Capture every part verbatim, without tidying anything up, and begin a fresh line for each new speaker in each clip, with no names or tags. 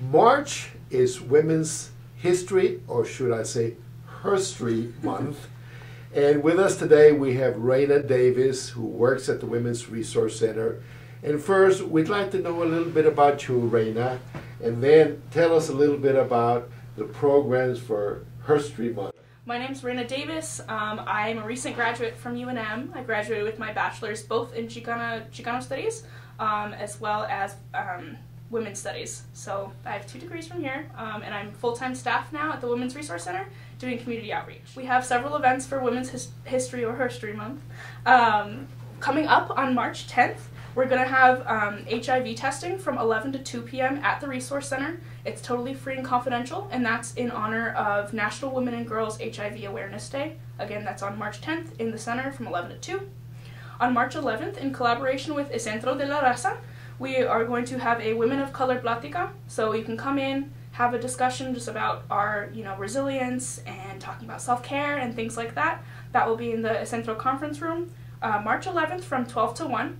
March is Women's History, or should I say Herstory Month. And with us today we have Raina Davis, who works at the Women's Resource Center. And first, we'd like to know a little bit about you, Raina, and then tell us a little bit about the programs for Herstory Month.
My name's Raina Davis. Um, I'm a recent graduate from U N M. I graduated with my bachelor's both in Chicano, Chicano Studies um, as well as um, Women's Studies. So I have two degrees from here, um, and I'm full-time staff now at the Women's Resource Center doing community outreach. We have several events for Women's His History or Herstory Month. Um, coming up on March tenth, we're going to have um, H I V testing from eleven to two p m at the Resource Center. It's totally free and confidential, and that's in honor of National Women and Girls H I V Awareness Day. Again, that's on March tenth in the center from eleven to two. On March eleventh, in collaboration with El Centro de la Raza, we are going to have a Women of Color Plática, so you can come in, have a discussion just about our, you know, resilience and talking about self-care and things like that. That will be in the El Centro conference room, uh, March eleventh from twelve to one.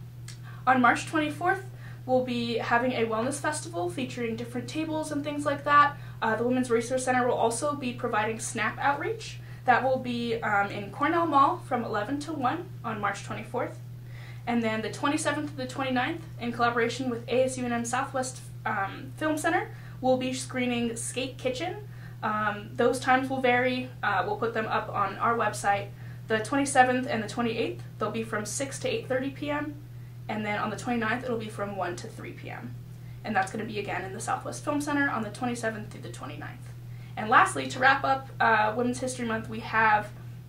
On March twenty-fourth, we'll be having a wellness festival featuring different tables and things like that. Uh, the Women's Resource Center will also be providing SNAP outreach. That will be um, in Cornell Mall from eleven to one on March twenty-fourth. And then the twenty-seventh to the twenty-ninth, in collaboration with A S U N M Southwest um, Film Center, we'll be screening Skate Kitchen. Um, those times will vary. Uh, we'll put them up on our website. The twenty-seventh and the twenty-eighth, they'll be from six to eight thirty p m And then on the twenty-ninth, it'll be from one to three p m And that's going to be again in the Southwest Film Center on the twenty-seventh through the twenty-ninth. And lastly, to wrap up uh, Women's History Month, we have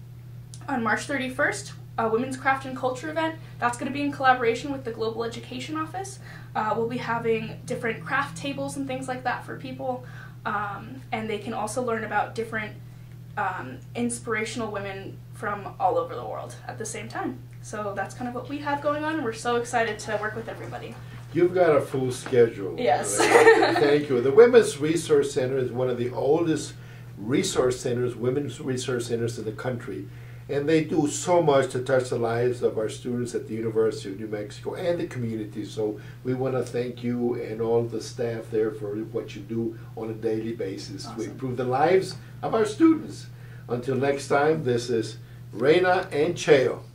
on March thirty-first, a Women's Craft and Culture event. That's going to be in collaboration with the Global Education Office. Uh, we'll be having different craft tables and things like that for people. Um, and they can also learn about different um, inspirational women from all over the world at the same time. So that's kind of what we have going on, and we're so excited to work with everybody.
You've got a full schedule.
Yes.
Right? Thank you. The Women's Resource Center is one of the oldest resource centers, women's resource centers in the country. And they do so much to touch the lives of our students at the University of New Mexico and the community. So we want to thank you and all the staff there for what you do on a daily basis
Awesome.
to improve the lives of our students. Until next time, this is Raina and Cheo.